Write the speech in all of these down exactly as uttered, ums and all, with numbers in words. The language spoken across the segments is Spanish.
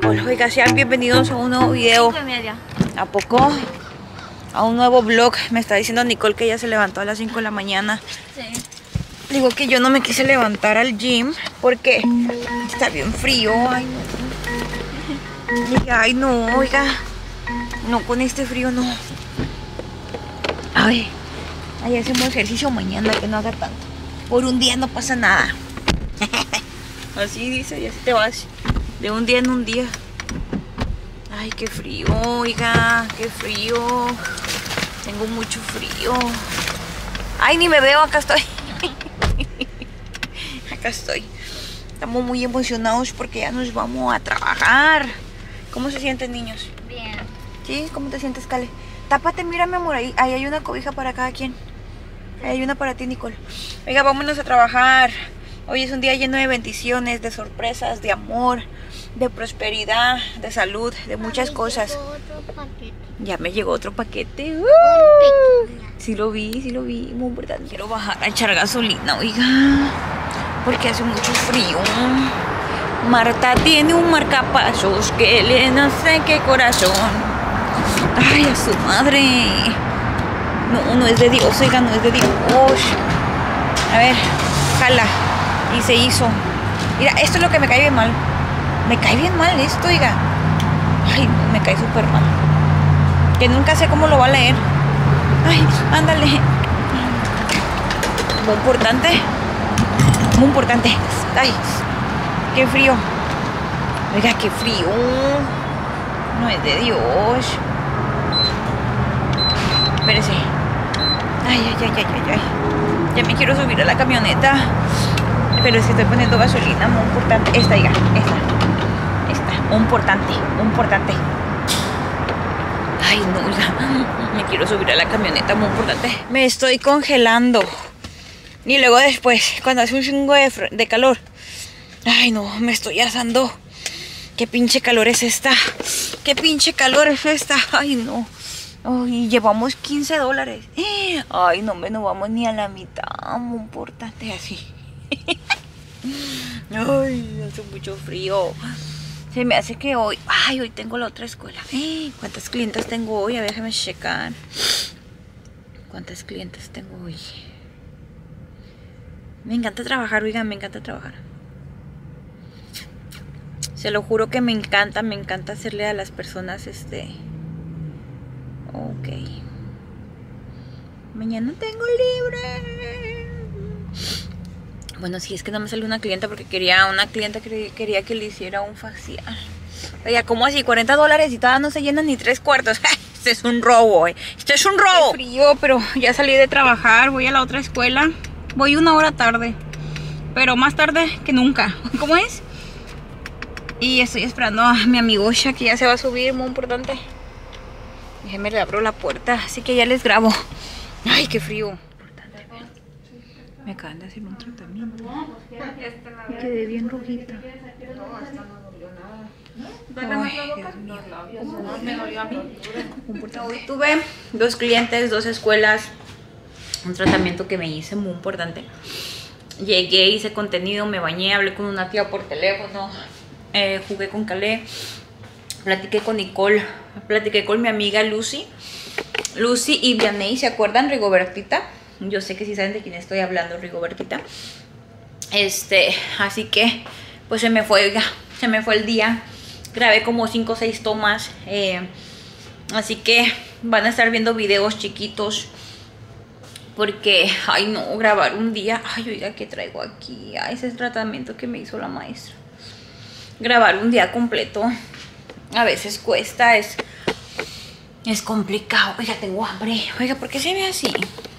Hola, oiga, sean bienvenidos a un nuevo video. Cinco y media. ¿A poco? A un nuevo vlog. Me está diciendo Nicole que ella se levantó a las cinco de la mañana. Sí. Digo que yo no me quise levantar al gym porque está bien frío. Ay, no. Dije, ay, no, oiga. No, con este frío no. Ay, ahí hacemos ejercicio mañana, que no haga tanto. Por un día no pasa nada. Así dice, y así te vas. De un día en un día. Ay, qué frío, oiga, qué frío. Tengo mucho frío. Ay, ni me veo, acá estoy. Acá estoy. Estamos muy emocionados porque ya nos vamos a trabajar. ¿Cómo se sienten, niños? Bien. ¿Sí? ¿Cómo te sientes, Cale? Tápate, mira, mi amor, ahí, ahí hay una cobija para cada quien. Ahí hay una para ti, Nicole. Oiga, vámonos a trabajar. Hoy es un día lleno de bendiciones, de sorpresas, de amor, de prosperidad, de salud, de muchas cosas. Otro paquete. Ya me llegó otro paquete. ¡Uh! Sí lo vi, sí lo vi. Muy verdad. Quiero bajar a echar gasolina, oiga. Porque hace mucho frío. Marta tiene un marcapasos que le no sé qué corazón. Ay, a su madre. No, no es de Dios, oiga, no es de Dios. A ver, jala. Y se hizo. Mira, esto es lo que me cae bien mal. Me cae bien mal esto, oiga. Ay, no, me cae súper mal. Que nunca sé cómo lo va a leer. Ay, ándale. Muy importante. Muy importante. Ay, qué frío. Oiga, qué frío. No es de Dios. Espérese. Ay, ay, ay, ay, ay, ay. Ya me quiero subir a la camioneta. Pero es que estoy poniendo gasolina. Muy importante. Esta, oiga. Esta. Esta. Muy importante. Muy importante. Ay, no, oiga. Me quiero subir a la camioneta. Muy importante. Me estoy congelando. Y luego después, cuando hace un chingo de, de calor. Ay, no, me estoy asando. Qué pinche calor es esta. Qué pinche calor es esta. Ay, no. Ay, llevamos quince dólares. Ay, no me no vamos ni a la mitad. Muy importante así. Ay, hace mucho frío. Se me hace que hoy... Ay, hoy tengo la otra escuela. ¿Cuántas clientes tengo hoy? A ver, déjame checar. ¿Cuántas clientes tengo hoy? Me encanta trabajar, oigan, me encanta trabajar. Se lo juro que me encanta, me encanta hacerle a las personas este... Ok. Mañana tengo libre. Bueno, si es que no me salió una clienta porque quería una clienta que quería que le hiciera un facial. Oiga, ¿cómo así? cuarenta dólares y todavía no se llenan ni tres cuartos. Este es un robo, eh. Este es un robo. Qué frío, pero ya salí de trabajar. Voy a la otra escuela. Voy una hora tarde. Pero más tarde que nunca. ¿Cómo es? Y estoy esperando a mi amigo Sha, que ya se va a subir, muy importante. Déjenme le abro la puerta, así que ya les grabo. Ay, qué frío. Me acaban de hacer un tratamiento. Me quedé bien rojita. Ay, Dios mío. Me dolió a mí. Hoy tuve dos clientes, dos escuelas. Un tratamiento que me hice muy importante. Llegué, hice contenido, me bañé, hablé con una tía por teléfono. Eh, jugué con Calé. Platiqué con Nicole. Platiqué con mi amiga Lucy. Lucy y Vianney, ¿se acuerdan? Rigobertita. Yo sé que sí saben de quién estoy hablando, Rigobertita. Este, así que, pues se me fue, oiga, se me fue el día. Grabé como cinco o seis tomas. Eh, así que van a estar viendo videos chiquitos. Porque, ay no, grabar un día. Ay, oiga, ¿qué traigo aquí? Ay, ese es el tratamiento que me hizo la maestra. Grabar un día completo a veces cuesta, es, es complicado. Oiga, tengo hambre. Oiga, ¿por qué se ve así?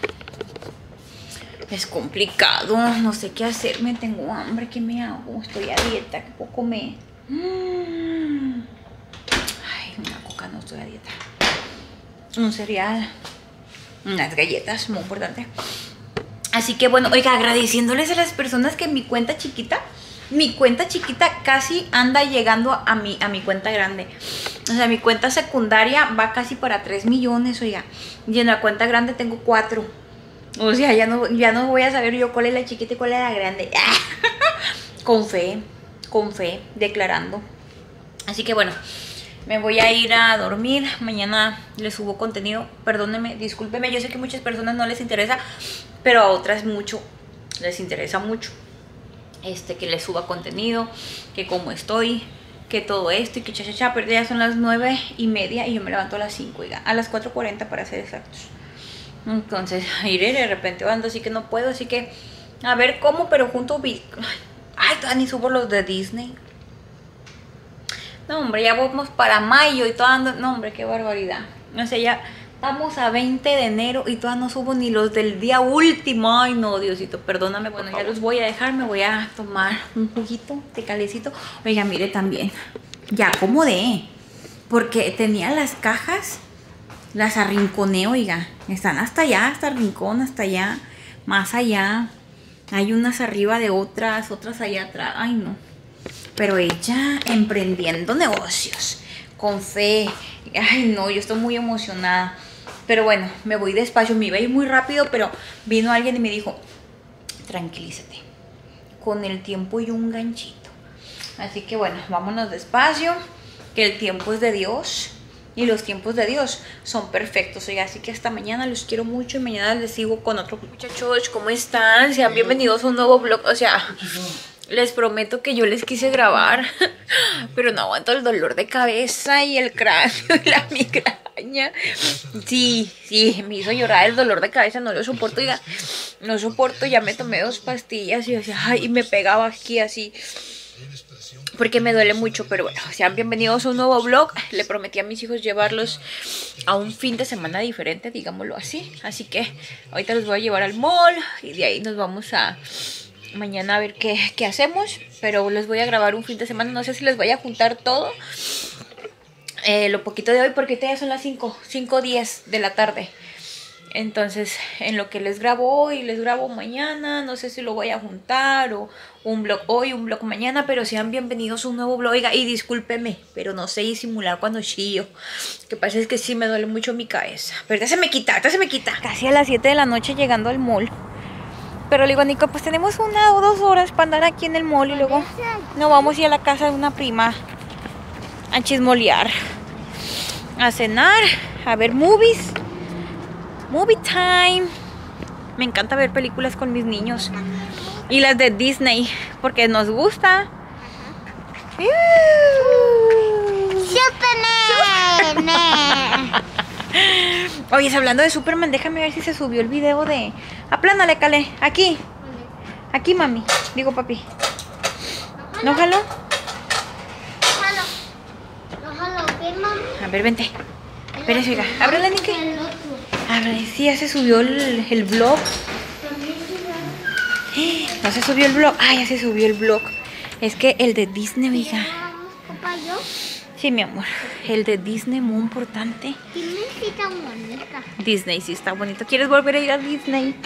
Es complicado, no sé qué hacerme, tengo hambre, ¿qué me hago? Estoy a dieta, ¿qué puedo comer? Mm. Ay, una coca, no estoy a dieta. Un cereal, unas galletas, muy importante. Así que bueno, oiga, agradeciéndoles a las personas que mi cuenta chiquita, mi cuenta chiquita casi anda llegando a mi, a mi cuenta grande. O sea, mi cuenta secundaria va casi para tres millones, oiga. Y en la cuenta grande tengo cuatro. O sea, ya no, ya no voy a saber yo cuál es la chiquita y cuál es la grande. Con fe, con fe, declarando. Así que bueno, me voy a ir a dormir. Mañana les subo contenido. Perdónenme, discúlpenme. Yo sé que a muchas personas no les interesa, pero a otras mucho les interesa mucho. Este, que les suba contenido, que cómo estoy, que todo esto y que cha cha cha. Pero ya son las nueve y media y yo me levanto a las cinco, oiga, a las cuatro cuarenta para ser exactos. Entonces, iré de repente ando, así que no puedo. Así que, a ver cómo, pero junto vi. Ay, Dani, subo los de Disney. No, hombre, ya vamos para mayo y todavía no, hombre, qué barbaridad. O sea, ya estamos a veinte de enero y todavía no subo ni los del día último. Ay, no, Diosito, perdóname. Bueno, ya los voy a dejar, me voy a tomar un juguito de calecito. Oiga, mire también, ya acomodé, porque tenía las cajas, las arrinconé, oiga. Están hasta allá, hasta el rincón, hasta allá, más allá. Hay unas arriba de otras, otras allá atrás. Ay, no. Pero ella emprendiendo negocios, con fe. Ay, no, yo estoy muy emocionada. Pero bueno, me voy despacio, me iba a ir muy rápido, pero vino alguien y me dijo, tranquilízate, con el tiempo y un ganchito. Así que bueno, vámonos despacio, que el tiempo es de Dios. Y los tiempos de Dios son perfectos. Oiga, así que hasta mañana, los quiero mucho. Y mañana les sigo con otro. Muchachos, ¿cómo están? Sean bienvenidos a un nuevo vlog. O sea, les prometo que yo les quise grabar, pero no aguanto el dolor de cabeza y el cráneo y la migraña. Sí, sí, me hizo llorar el dolor de cabeza. No lo soporto, oiga, no soporto. Ya me tomé dos pastillas y, o sea, ay, y me pegaba aquí así, porque me duele mucho. Pero bueno, sean bienvenidos a un nuevo vlog. Le prometí a mis hijos llevarlos a un fin de semana diferente, digámoslo así. Así que ahorita los voy a llevar al mall y de ahí nos vamos a mañana a ver qué, qué hacemos. Pero les voy a grabar un fin de semana. No sé si les voy a juntar todo, eh, lo poquito de hoy, porque ahorita ya son las cinco, cinco diez de la tarde. Entonces, en lo que les grabo hoy, les grabo mañana. No sé si lo voy a juntar o un vlog hoy, un vlog mañana. Pero sean bienvenidos a un nuevo vlog. Oiga, y discúlpeme, pero no sé disimular cuando chillo. Lo que pasa es que sí me duele mucho mi cabeza. Pero ya se me quita, ya se me quita. Casi a las siete de la noche llegando al mall. Pero le digo a Nico, pues tenemos una o dos horas para andar aquí en el mall. Y luego nos vamos a ir a la casa de una prima a chismolear, a cenar, a ver movies. Movie time. Me encanta ver películas con mis niños. Y las de Disney, porque nos gusta. Superman. Oye, hablando de Superman, déjame ver si se subió el video de... Aplánale, Cale. Aquí. Aquí, mami. Digo, papi. ¿No jaló? A ver, vente. Espérese, oiga. Ábrele, Niki. A ver, sí, ya se subió el, el vlog. No se subió el vlog. Ah, ya se subió el vlog. Es que el de Disney, hija. Sí, mi amor. El de Disney, muy importante. Disney sí está bonita. Disney sí está bonito. ¿Quieres volver a ir a Disney?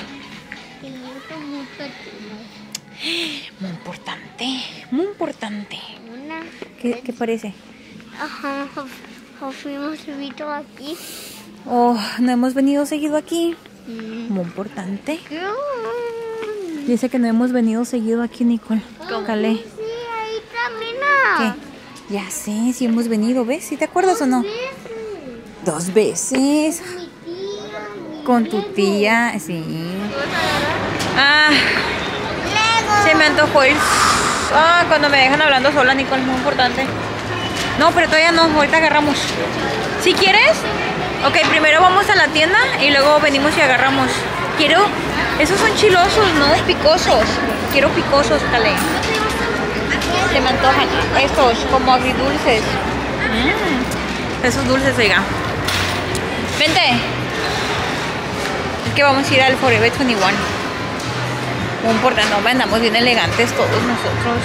Muy importante. Muy importante. Una. ¿Qué, qué parece? Ajá. Fuimos subido aquí. Oh, no hemos venido seguido aquí. Mm. Muy importante. Mm. Dice que no hemos venido seguido aquí, Nicole. Cale. Sí, ahí camina. ¿Qué? Ya sé, sí hemos venido, ¿ves? ¿Sí te acuerdas o no? Dos veces. Mi tía, mi Con tu Lego. tía, sí. Ah, Lego. se me antojó el... Ah, cuando me dejan hablando sola, Nicole, muy importante. No, pero todavía no, ahorita agarramos. ¿Si quieres? Ok, primero vamos a la tienda y luego venimos y agarramos. Quiero... Esos son chilosos, no picosos. Quiero picosos, Cale. Se me antojan. Estos, como agridulces. Mm, esos dulces, oiga. Vente. Es que vamos a ir al Forever veintiuno. Muy importante, no, andamos bien elegantes todos nosotros.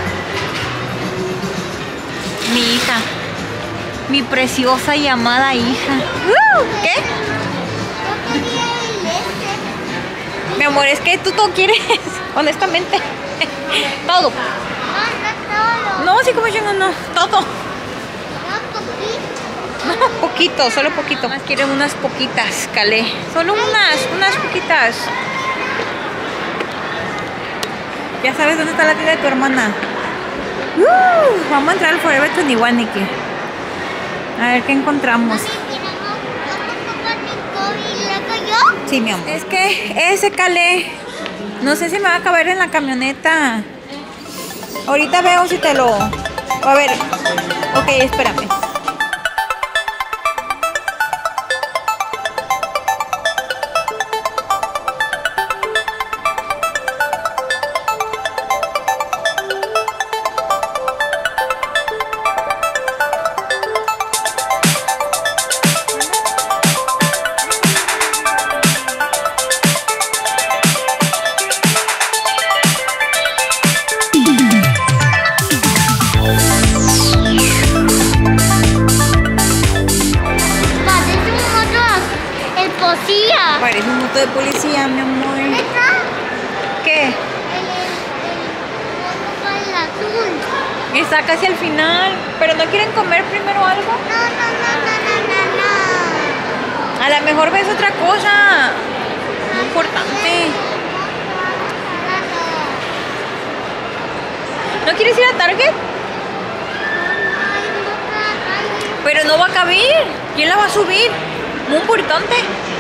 Mi hija. Mi preciosa y amada hija. Uh, ¿Qué? Mi amor, es que tú todo quieres, honestamente. Todo. No, sí, como yo no, no. Todo. No, poquito, solo poquito. Más quieren unas poquitas, Cale. Solo unas, unas poquitas. Ya sabes dónde está la tienda de tu hermana. Uh, vamos a entrar al Forever veintiuno, Nikki. A ver qué encontramos. Sí, mi amor. Es que ese calé, no sé si me va a caber en la camioneta. Ahorita veo si te lo... A ver. Ok, espérame. Parece un moto de policía, mi amor. ¿Qué? El, el, el, el azul. Está casi al final. ¿Pero no quieren comer primero algo? No, no, no, no, no, no, no. A lo mejor ves otra cosa. Muy importante. ¿No quieres ir a Target? Pero no va a caber. ¿Quién la va a subir? Muy importante.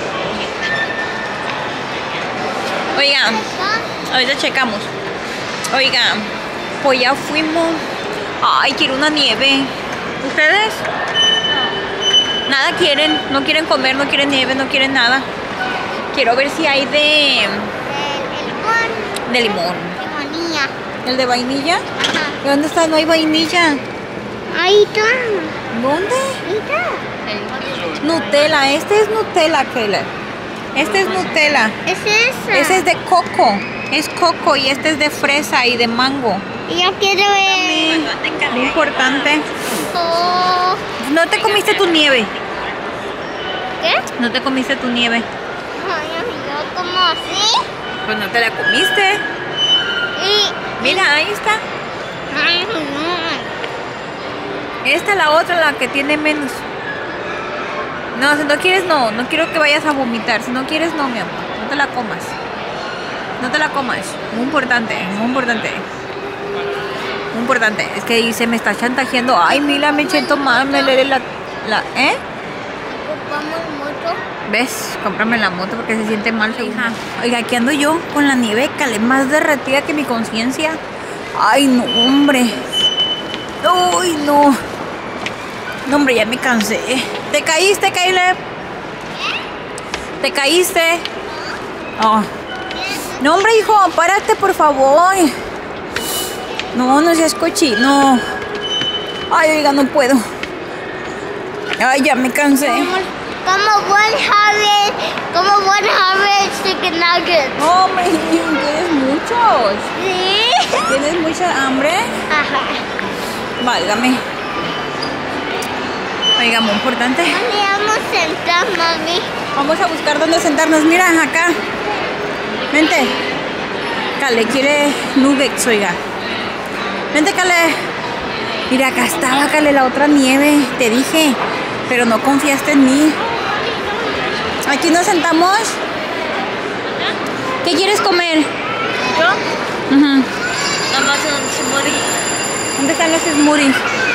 Oigan, ahorita checamos. Oigan, pues ya fuimos. Ay, quiero una nieve. ¿Ustedes? Nada quieren, no quieren comer, no quieren nieve, no quieren nada. Quiero ver si hay de... El, el de limón. Limonía. ¿El de vainilla? Ajá. ¿De dónde está? No hay vainilla. Ahí está. ¿Dónde? Ahí está. Nutella, este es Nutella, Keller. Este es Nutella. Es esa. Ese es de coco. Es coco y este es de fresa y de mango. Y yo quiero ver. Muy importante. Oh. ¿No te comiste tu nieve? ¿Qué? ¿No te comiste tu nieve? Ay, yo como así. Pues no te la comiste. Y. Mira, ahí está. Ay, no. Esta es la otra, la que tiene menos. No, si no quieres, no. No quiero que vayas a vomitar. Si no quieres, no, mi amor. No te la comas. No te la comas. Muy importante, muy importante. Muy importante. Es que se me está chantajeando. Ay, Mila, me siento mal. Me le la, la... ¿Eh? Ocupamos mucho. ¿Ves? Cómprame la moto porque se siente mal, hija. Oiga, aquí ando yo con la nieve calé más derretida que mi conciencia. Ay, no, hombre. Uy, no. No, hombre, ya me cansé. ¿Te caíste, Caleb? ¿Te caíste? Oh. No, hombre, hijo, párate, por favor. No, no seas cochino. Ay, oiga, no puedo. Ay, ya me cansé. Como one hundred, como one hundred chicken nuggets. No, hombre, tienes muchos. ¿Sí? ¿Tienes mucha hambre? Ajá. Válgame. Oiga, muy importante. ¿Dónde vamos a sentar, mami? Vamos a buscar dónde sentarnos. Mira, acá. Vente. Cale, quiere nuggets, oiga. Vente, Cale. Mira, acá estaba, Cale, la otra nieve. Te dije. Pero no confiaste en mí. Aquí nos sentamos. ¿Qué quieres comer? ¿Yo? Uh-huh. Vamos a un smoothie. ¿Dónde están los smoothies?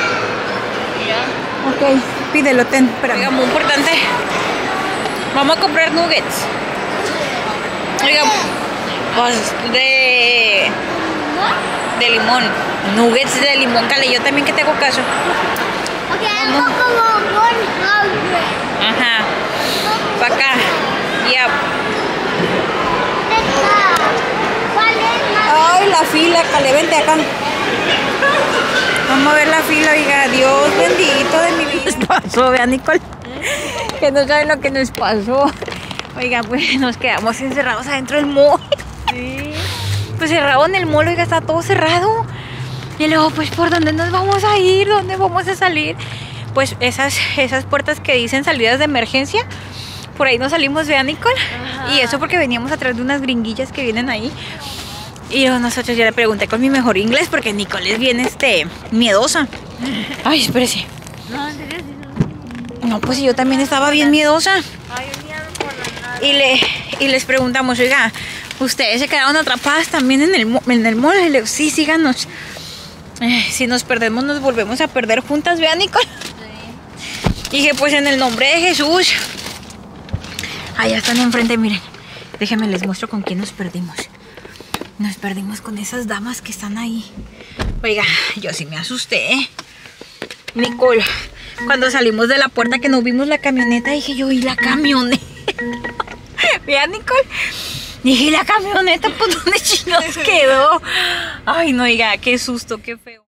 Ok, pídelo, ten. Espera. Oiga, muy importante. Vamos a comprar nuggets. Oiga, pues de... de limón. Nuggets de limón, Cale. Yo también que te hago caso. Ok, algo como one hundred. Ajá. Para acá. Ya. ¿Cuál es, mami? Ay, la fila, Cale. Vente acá. Vamos a ver la fila, oiga. Dios bendito de mi vida. Nos pasó, vean, Nicole. Que no saben lo que nos pasó. Oiga, pues nos quedamos encerrados adentro del mall. Sí. Pues cerrado en el mall, oiga, está todo cerrado. Y luego, pues, ¿por dónde nos vamos a ir? ¿Dónde vamos a salir? Pues esas, esas puertas que dicen salidas de emergencia. Por ahí nos salimos, vean, Nicole. Ajá. Y eso porque veníamos atrás de unas gringuillas que vienen ahí. Y nosotros ya le pregunté con mi mejor inglés porque Nicole es bien este, miedosa. Ay, espérese. No, en serio, sí. No, pues yo también estaba bien miedosa. Ay, un miedo por la nada. Y, le, y les preguntamos, oiga, ¿ustedes se quedaron atrapadas también en el, en el mall? Y le digo, sí, síganos. Eh, si nos perdemos, nos volvemos a perder juntas, ¿vea, Nicole? Sí. Dije, pues en el nombre de Jesús. Allá están enfrente, miren. Déjenme les muestro con quién nos perdimos. Nos perdimos con esas damas que están ahí. Oiga, yo sí me asusté, ¿eh? Nicole, cuando salimos de la puerta que no vimos la camioneta, dije yo, ¿y la camioneta? Vea, Nicole. Dije, ¿y la camioneta? ¿Por dónde chinos quedó? Ay, no, oiga, qué susto, qué feo.